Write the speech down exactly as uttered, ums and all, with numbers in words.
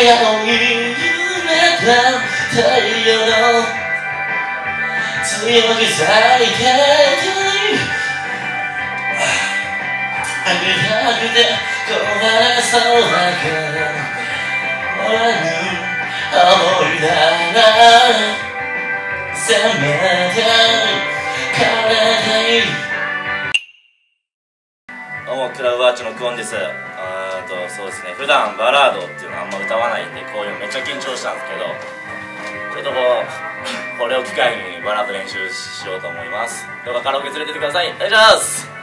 夜に夢た太陽の強く咲いてたいあげたくて壊れそうだから俺に思い出らせめて枯れたい。どうもクラブアーチのクオンです。あーとそうですね、普段バラードっていうのはあんま歌わないんで、こういうのめっちゃ緊張したんですけど、ちょっとこうこれを機会にバラード練習しようと思います。どうかカラオケ連れてってください。お願いします。